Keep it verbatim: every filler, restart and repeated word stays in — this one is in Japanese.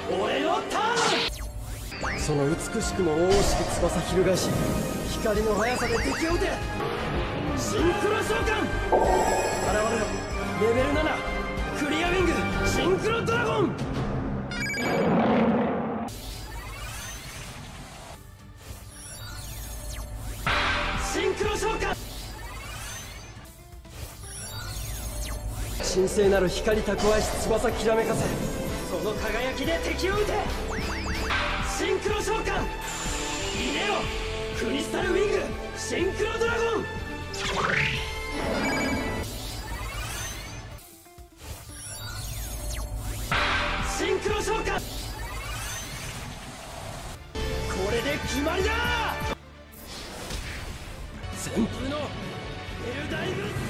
俺のターン。その美しくも大しき翼翻し、光の速さで敵を撃て。シンクロ召喚。現れろレベルななクリアウィングシンクロドラゴン。シンクロ召喚。神聖なる光蓄えし翼きらめかせ、その輝きで敵を撃て。シンクロ召喚。入れろクリスタルウィングシンクロドラゴン。シンクロ召喚。これで決まりだ。旋風のエルダイブ